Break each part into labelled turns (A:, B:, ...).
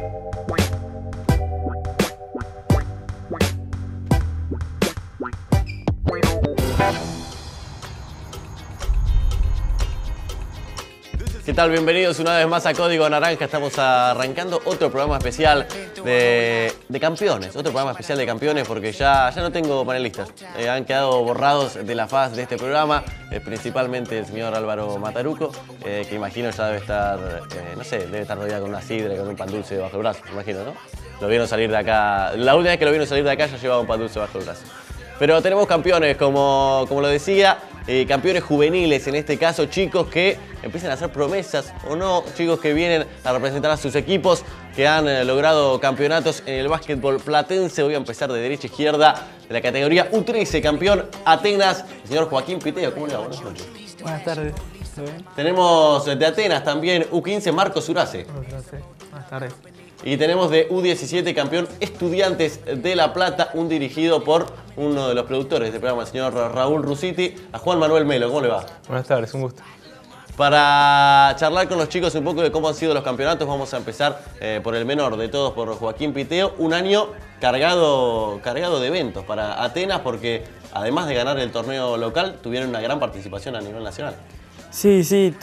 A: ¿Qué tal? Bienvenidos una vez más a Código Naranja. Estamos arrancando otro programa especial de campeones. Otro programa especial de campeones porque ya no tengo panelistas. Han quedado borrados de la faz de este programa, principalmente el señor Álvaro Mataruco, que imagino ya debe estar, no sé, debe estar rodeado con una sidra, con un pan dulce bajo el brazo, imagino, ¿no? Lo vieron salir de acá, la última vez que lo vieron salir de acá ya llevaba un pan dulce bajo el brazo. Pero tenemos campeones, como lo decía, campeones juveniles, en este caso chicos que empiezan a hacer promesas o no, chicos que vienen a representar a sus equipos, que han logrado campeonatos en el básquetbol platense. Voy a empezar de derecha a izquierda, de la categoría U13, campeón Atenas, el señor Joaquín Piteo. ¿Cómo le va? Buenas noches.
B: Buenas tardes. ¿Todo bien?
A: Tenemos de Atenas también U15, Marcos Urace.
B: Buenas tardes.
A: Y tenemos de U17 campeón Estudiantes de La Plata, un dirigido por uno de los productores del programa, el señor Raúl Rusiti, a Juan Manuel Melo. ¿Cómo le va?
C: Buenas tardes, un gusto.
A: Para charlar con los chicos un poco de cómo han sido los campeonatos, vamos a empezar por el menor de todos, por Joaquín Piteo. Un año cargado de eventos para Atenas, porque además de ganar el torneo local, tuvieron una gran participación a nivel nacional.
B: Sí,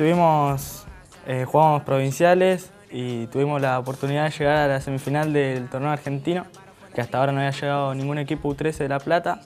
B: jugamos provinciales y tuvimos la oportunidad de llegar a la semifinal del torneo argentino, que hasta ahora no había llegado ningún equipo U13 de La Plata.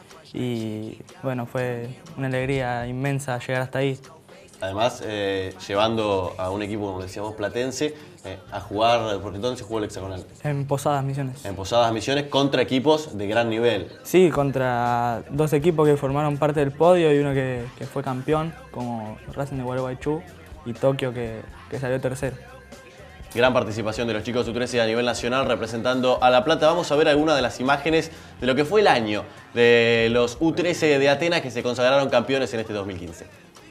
B: Y bueno, fue una alegría inmensa llegar hasta ahí.
A: Además, llevando a un equipo, como decíamos, platense, a jugar, porque ¿dónde se jugó el hexagonal?
B: En Posadas Misiones.
A: En Posadas Misiones, contra equipos de gran nivel.
B: Sí, contra dos equipos que formaron parte del podio y uno que fue campeón, como Racing de Gualeguaychú y Tokio, que salió tercero.
A: Gran participación de los chicos U13 a nivel nacional representando a La Plata. Vamos a ver algunas de las imágenes de lo que fue el año de los U13 de Atenas que se consagraron campeones en este 2015.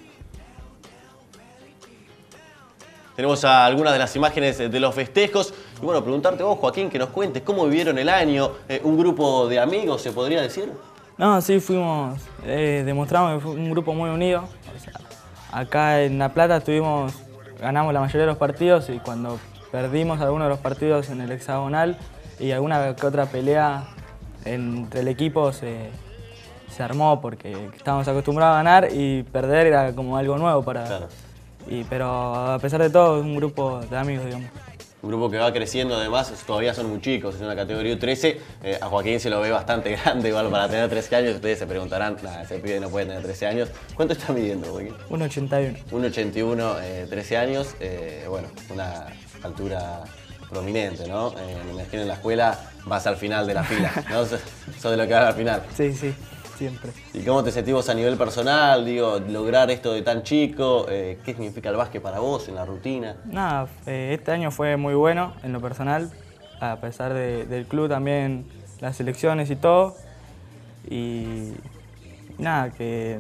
A: Tenemos algunas de las imágenes de los festejos. Y bueno, preguntarte vos, Joaquín, que nos cuentes cómo vivieron el año. ¿Un grupo de amigos, se podría decir?
B: No, sí, demostramos que fue un grupo muy unido. O sea, acá en La Plata ganamos la mayoría de los partidos y cuando perdimos algunos de los partidos en el hexagonal y alguna que otra pelea entre el equipo se armó porque estábamos acostumbrados a ganar y perder era como algo nuevo para...
A: Claro.
B: Pero a pesar de todo es un grupo de amigos, digamos.
A: Un grupo que va creciendo, además, todavía son muy chicos, es una categoría U13. A Joaquín se lo ve bastante grande, igual para tener 13 años. Ustedes se preguntarán, ese pibe no puede tener 13 años. ¿Cuánto está midiendo, Joaquín?
B: 1,81.
A: 1,81, 13 años. Bueno, una altura prominente, ¿no? Me imagino en la escuela vas al final de la fila, ¿no? Sos de lo que va al final.
B: Sí, siempre.
A: ¿Y cómo te sentís vos a nivel personal? Digo, lograr esto de tan chico, ¿qué significa el básquet para vos en la rutina?
B: Nada, este año fue muy bueno en lo personal, a pesar del club también, las selecciones y todo. Y nada, que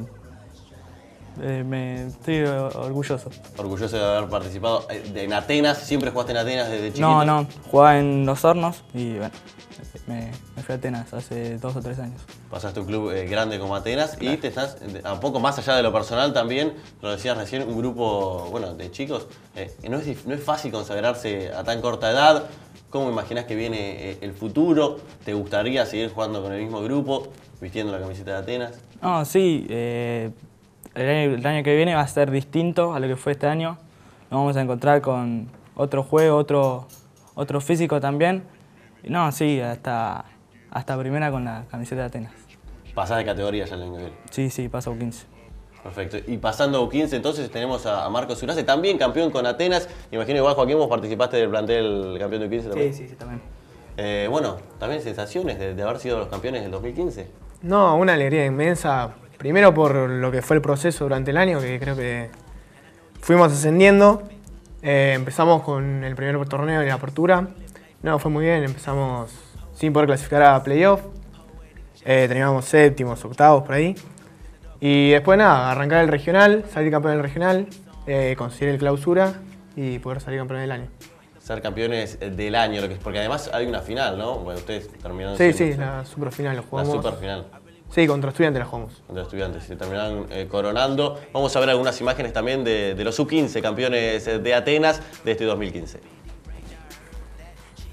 B: me estoy orgulloso.
A: Orgulloso de haber participado en Atenas. ¿Siempre jugaste en Atenas desde chiquito?
B: No, jugaba en Los Hornos y bueno, me fui a Atenas hace 2 o 3 años.
A: Pasaste a un club grande como Atenas, claro. Y te estás, un poco más allá de lo personal también, lo decías recién, un grupo de chicos. No es fácil consagrarse a tan corta edad. ¿Cómo imaginás que viene el futuro? ¿Te gustaría seguir jugando con el mismo grupo, vistiendo la camiseta de Atenas?
B: No, sí. El año que viene va a ser distinto a lo que fue este año. Nos vamos a encontrar con otro juego, otro físico también. Y no, sí, hasta primera con la camiseta de Atenas.
A: ¿Pasás de categoría ya en el nivel?
B: Sí, paso a U15.
A: Perfecto. Y pasando a U15, entonces tenemos a Marcos Urace, también campeón con Atenas. Imagino igual, Joaquín, vos participaste del plantel campeón de U15 también.
B: Sí, también.
A: Bueno, también sensaciones de haber sido los campeones del 2015.
C: No, una alegría inmensa. Primero por lo que fue el proceso durante el año, que creo que fuimos ascendiendo. Empezamos con el primer torneo en la apertura. No, fue muy bien, empezamos sin poder clasificar a playoff. Terminamos séptimos, octavos, por ahí. Y después nada, arrancar el regional, salir campeón del regional, conseguir el clausura y poder salir campeón del año.
A: Ser campeones del año, porque además hay una final, ¿no? Bueno, ustedes terminaron
C: Sí, la superfinal lo jugamos.
A: La superfinal.
C: Sí, contra Estudiantes la jugamos.
A: Contra Estudiantes, se terminaron coronando. Vamos a ver algunas imágenes también de los U15, campeones de Atenas de este 2015.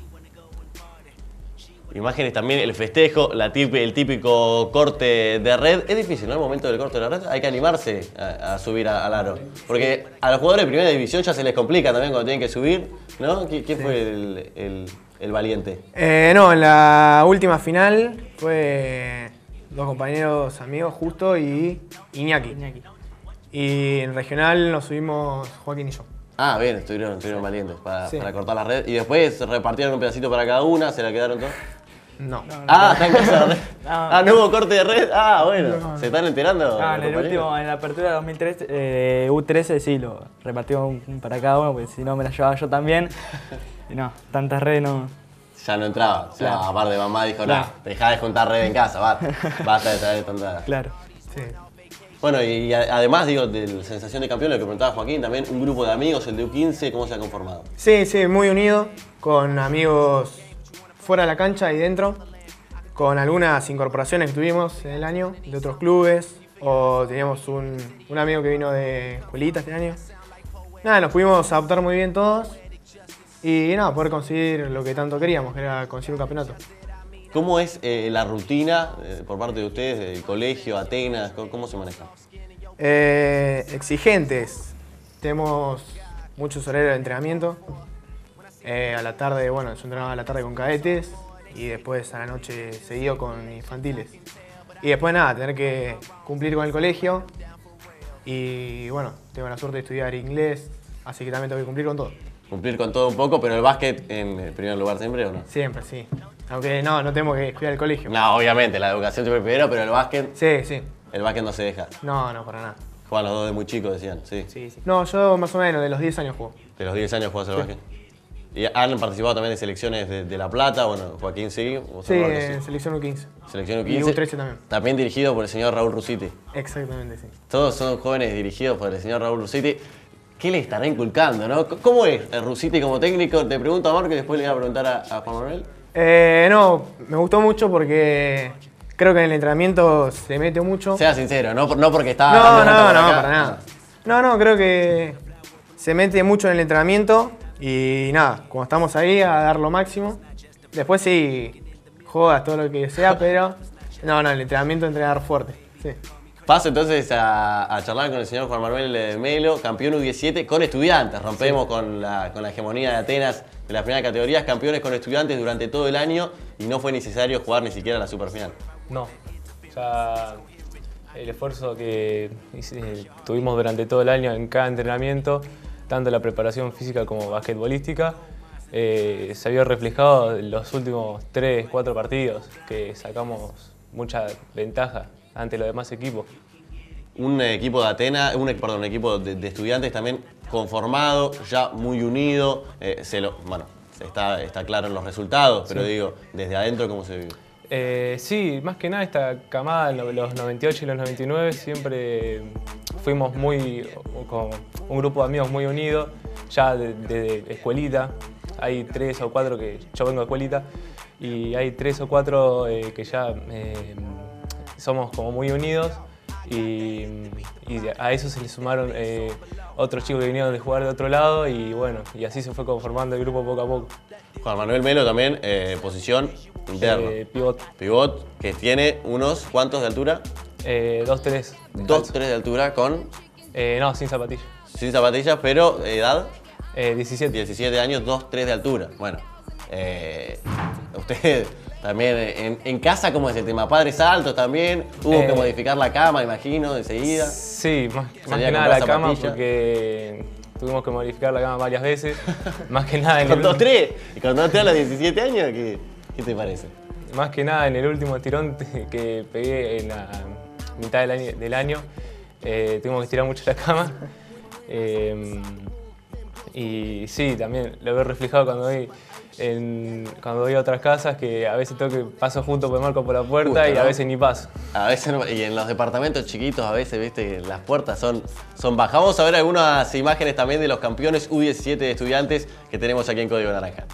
A: Imágenes también, el festejo, el típico corte de red. Es difícil, ¿no? El momento del corte de la red hay que animarse a subir al aro. Porque a los jugadores de primera división ya se les complica también cuando tienen que subir, ¿no? ¿Quién fue el valiente?
C: No, en la última final fue dos compañeros amigos, Justo y Iñaki. Y en regional nos subimos Joaquín y yo.
A: Ah, bien, estuvieron valientes
C: Sí.
A: para cortar la red. Y después repartieron un pedacito para cada una, se la quedaron todos.
C: No.
A: Está en casa de red.
B: No.
A: No hubo corte de red. Bueno, ¿se están enterando?
B: En el último, en la apertura de 2013, U13 sí, lo repartimos para cada uno, porque si no me la llevaba yo también. Y no, tantas redes no.
A: Ya no entraba. O sea,
B: Claro.
A: aparte mamá dijo,
B: Claro.
A: dejá de juntar red en casa, basta de traer tanta.
B: Claro.
C: Sí.
A: Bueno, y además, digo, de la sensación de campeón, lo que preguntaba Joaquín, también un grupo de amigos, el de U15, ¿cómo se ha conformado?
C: Sí, muy unido, con amigos fuera de la cancha y dentro, con algunas incorporaciones que tuvimos en el año de otros clubes, o teníamos un amigo que vino de escuelita este año. Nada, nos pudimos adaptar muy bien todos y nada, poder conseguir lo que tanto queríamos, que era conseguir un campeonato.
A: ¿Cómo es la rutina por parte de ustedes, del colegio, Atenas? ¿Cómo se maneja?
C: Exigentes, tenemos muchos horarios de entrenamiento. A la tarde, bueno, yo entrenaba a la tarde con cadetes y después a la noche seguido con infantiles. Y después nada, tener que cumplir con el colegio y bueno, tengo la suerte de estudiar inglés, así que también tengo que cumplir con todo.
A: Cumplir con todo un poco, pero el básquet en primer lugar siempre, ¿o no?
C: Siempre, sí. Aunque no tenemos que cuidar el colegio.
A: No, obviamente, la educación siempre primero, pero el básquet
C: Sí.
A: no se deja.
C: No, para nada.
A: Juegan los dos de muy chicos, decían, sí.
C: No, yo más o menos de los 10 años juego.
A: De los 10 años jugás al básquet. ¿Y han participado también en selecciones de La Plata? Bueno, Joaquín sí. ¿Vos,
C: Sí,
A: Eduardo,
C: en selección U15.
A: Selección
C: Y
A: U15.
C: U13 también.
A: También dirigido por el señor Raúl Rusiti.
C: Exactamente, sí.
A: Todos son jóvenes dirigidos por el señor Raúl Rusiti. ¿Qué le estará inculcando, no? ¿Cómo es el Rusiti como técnico? Te pregunto a Marco y después le voy a preguntar a Juan Manuel.
C: No, me gustó mucho porque creo que en el entrenamiento se mete mucho.
A: Sea sincero, no porque está...
C: No,
A: dando vuelta por acá.
C: para nada. No, creo que se mete mucho en el entrenamiento y nada, cuando estamos ahí a dar lo máximo. Después sí, jodas todo lo que sea, pero no, el entrenamiento entrenar fuerte. Sí.
A: Paso entonces a charlar con el señor Juan Manuel Melo, campeón U17 con Estudiantes. Rompemos con la hegemonía de Atenas de las primeras categorías, campeones con Estudiantes durante todo el año y no fue necesario jugar ni siquiera la superfinal.
D: No, ya el esfuerzo que tuvimos durante todo el año en cada entrenamiento, tanto la preparación física como basquetbolística, se vio reflejado en los últimos 3, 4 partidos, que sacamos mucha ventaja ante los demás equipos.
A: Un equipo de Atenas, un equipo de Estudiantes también conformado, ya muy unido. Está claro en los resultados, pero digo, desde adentro, ¿cómo se vive?
D: Sí, más que nada esta camada, los 98 y los 99, siempre fuimos con un grupo de amigos muy unidos, ya desde escuelita. Hay 3 o 4 que yo vengo de escuelita y hay 3 o 4 que ya somos como muy unidos y a eso se le sumaron otros chicos que vinieron de jugar de otro lado y bueno, y así se fue conformando el grupo poco a poco.
A: Juan Manuel Melo también, posición interna.
D: Pivot.
A: Pivot, que tiene unos, ¿cuántos de altura?
D: 2-3.
A: 2-3 de altura con,
D: No, sin zapatilla.
A: sin zapatillas, pero edad,
D: 17.
A: 17 años, 2-3 de altura. Bueno, usted también en casa, ¿cómo es el tema? Padres altos también, hubo que modificar la cama, imagino, enseguida.
D: Sí, más
A: Salía
D: que
A: a
D: nada la
A: comprar
D: cama
A: zapatillas.
D: porque tuvimos que modificar la cama varias veces. Más que nada en
A: Con
D: el
A: 2-3, y con 2-3 a los 17 años, ¿qué te parece?
D: Más que nada en el último tirón que pegué en la mitad del año, tuvimos que estirar mucho la cama. Y sí, también lo veo reflejado cuando voy a otras casas, que a veces tengo que paso junto por Marco por la puerta
A: Justo,
D: y
A: ¿no?
D: a veces ni paso.
A: A veces no, y en los departamentos chiquitos a veces, viste, las puertas son bajas. Vamos a ver algunas imágenes también de los campeones U17 de Estudiantes que tenemos aquí en Código Naranja.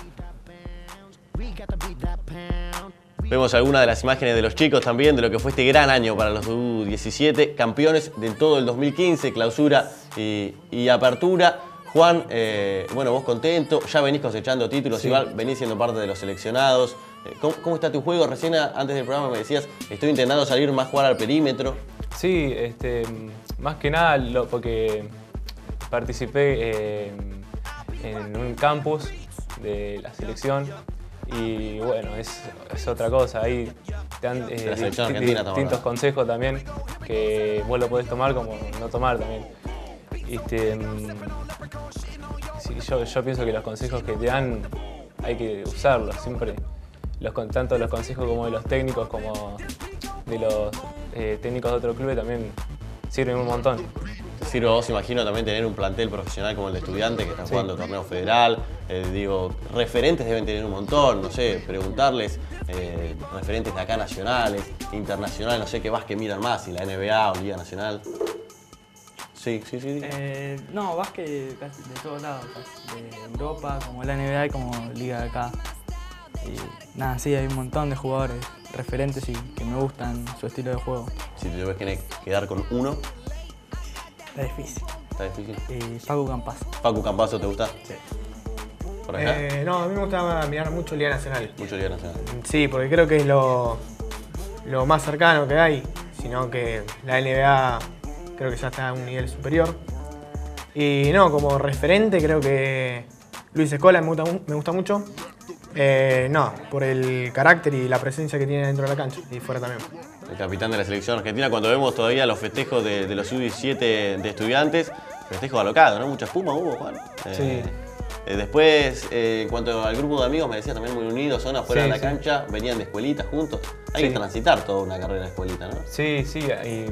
A: Vemos algunas de las imágenes de los chicos también, de lo que fue este gran año para los U17, campeones de todo el 2015, clausura y apertura. Juan, bueno, vos contento, ya venís cosechando títulos,
C: Sí.
A: igual venís siendo parte de los seleccionados, ¿Cómo está tu juego? Recién antes del programa me decías, estoy intentando salir más a jugar al perímetro.
D: Sí, más que nada porque participé en un campus de la selección y bueno, es otra cosa. Ahí te dan
A: la selección argentina
D: distintos consejos también que vos lo podés tomar como no tomar también. Sí, yo pienso que los consejos que te dan hay que usarlos siempre. Tanto los consejos como de los técnicos como de los técnicos de otro club también sirven un montón.
A: Te sirve a vos, imagino, también tener un plantel profesional como el de Estudiantes que están jugando torneo federal. Digo, referentes deben tener un montón, no sé, preguntarles, referentes de acá nacionales, internacionales, no sé qué básquet miran más, si la NBA o Liga Nacional. Sí.
B: No, básquet casi de todos lados, casi de Europa, como la NBA y como Liga de acá. Y nada, sí, hay un montón de jugadores referentes y que me gustan su estilo de juego.
A: Si te ves que quedar con uno,
B: Está difícil.
A: está difícil.
B: Y Facu Campazo.
A: Facu Campazo, ¿te gusta?
B: Sí.
A: ¿Por acá?
C: No, a mí me gusta mirar mucho Liga Nacional.
A: Mucho Liga Nacional.
C: Sí, porque creo que es lo más cercano que hay, sino que la NBA creo que ya está a un nivel superior. Y no, como referente creo que Luis Escola me gusta mucho. No, por el carácter y la presencia que tiene dentro de la cancha y fuera también.
A: El capitán de la selección argentina, cuando vemos todavía los festejos de los Sub-17 de Estudiantes, festejos alocados, ¿no? Mucha espuma hubo, Juan.
D: Sí.
A: Después, en cuanto al grupo de amigos, me decía también muy unidos, son afuera de la cancha, venían de escuelitas juntos. Hay que transitar toda una carrera de escuelita, ¿no?
D: Sí, y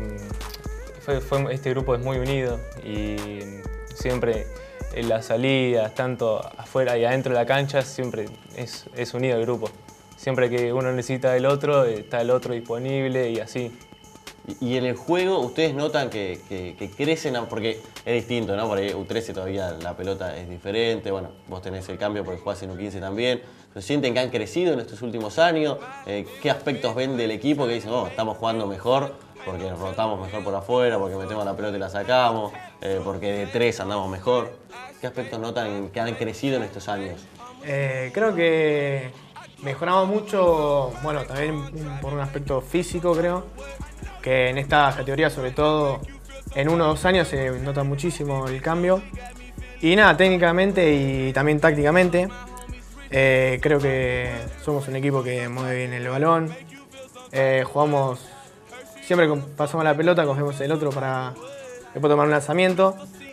D: este grupo es muy unido y siempre en las salidas, tanto afuera y adentro de la cancha, siempre es unido el grupo. Siempre que uno necesita del otro, está el otro disponible y así.
A: Y en el juego, ¿ustedes notan que crecen? Porque es distinto, ¿no? Por ahí U13 todavía la pelota es diferente. Bueno, vos tenés el cambio porque jugás en U15 también. ¿Se sienten que han crecido en estos últimos años? ¿Qué aspectos ven del equipo que dicen, estamos jugando mejor porque rotamos mejor por afuera, porque metemos la pelota y la sacamos, porque de tres andamos mejor? ¿Qué aspectos notan que han crecido en estos años?
C: Creo que mejoramos mucho, bueno, también por un aspecto físico creo, que en esta categoría sobre todo en 1 o 2 años se nota muchísimo el cambio. Y nada, técnicamente y también tácticamente, creo que somos un equipo que mueve bien el balón, jugamos, siempre que pasamos la pelota cogemos el otro para después tomar un lanzamiento.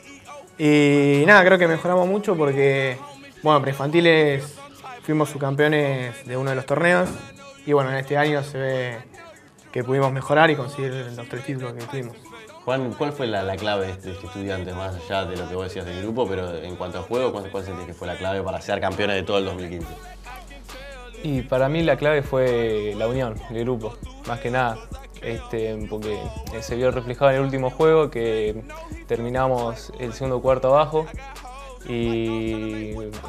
C: Y nada, creo que mejoramos mucho porque, bueno, preinfantiles fuimos subcampeones de uno de los torneos y bueno, en este año se ve que pudimos mejorar y conseguir los 3 títulos que tuvimos.
A: Juan, ¿cuál fue la clave de este Estudiante, más allá de lo que vos decías del grupo, pero en cuanto al juego, ¿cuál sentís que fue la clave para ser campeones de todo el 2015?
D: Y para mí la clave fue la unión del grupo, más que nada. Porque se vio reflejado en el último juego que terminamos el segundo cuarto abajo y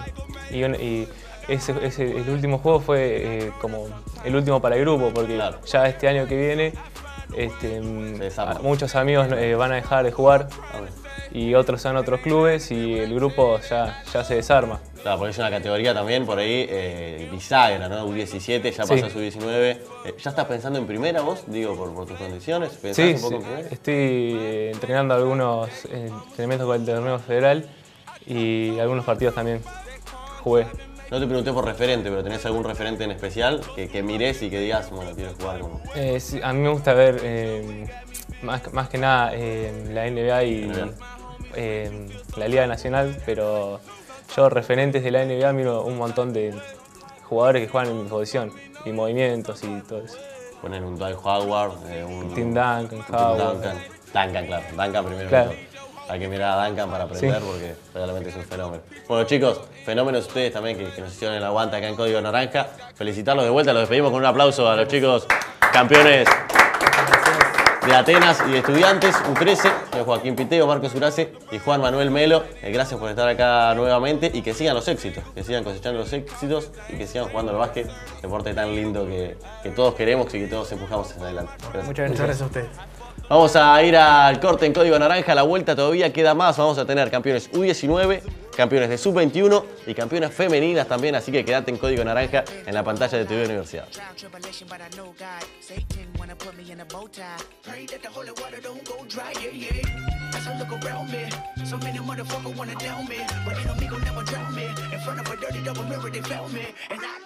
D: el último juego fue como el último para el grupo, porque
A: claro,
D: ya este año que viene muchos amigos van a dejar de jugar y otros van a otros clubes y el grupo ya se desarma.
A: Claro, porque es una categoría también por ahí bisagra, ¿no? U17, ya pasó a su 19. ¿Ya estás pensando en primera vos, digo, por tus condiciones? ¿Pensás un poco en primera?
D: Estoy entrenando algunos entrenamientos con el torneo federal y algunos partidos también jugué.
A: No te pregunté por referente, pero ¿tenés algún referente en especial que mires y que digas, bueno, quiero jugar como?
D: Sí, a mí me gusta ver más que nada la NBA y la Liga Nacional, pero yo referentes de la NBA miro un montón de jugadores que juegan en mi posición y movimientos y todo eso.
A: Poner un Dwight Howard, un
D: Tim Duncan,
A: Duncan, claro. Duncan primero
D: claro.
A: que todo. Hay que mirar a Duncan para aprender porque realmente es un fenómeno. Bueno, chicos, fenómenos ustedes también que nos hicieron el aguante acá en Código Naranja. Felicitarlos de vuelta, los despedimos con un aplauso a los chicos campeones de Atenas y de Estudiantes, U13, Joaquín Piteo, Marcos Urace y Juan Manuel Melo. Gracias por estar acá nuevamente y que sigan los éxitos, que sigan cosechando los éxitos y que sigan jugando al básquet, deporte tan lindo que todos queremos y que todos empujamos hacia adelante. Gracias.
C: Muchas gracias a ustedes.
A: Vamos a ir al corte en Código Naranja, a la vuelta todavía queda más, vamos a tener campeones U19, campeones de sub-21 y campeonas femeninas también, así que quédate en Código Naranja en la pantalla de TV Universidad.
E: As I look around me, so many motherfuckers wanna down me, but ain't no me gon' never drown me. In front of a dirty double mirror, they found me, and I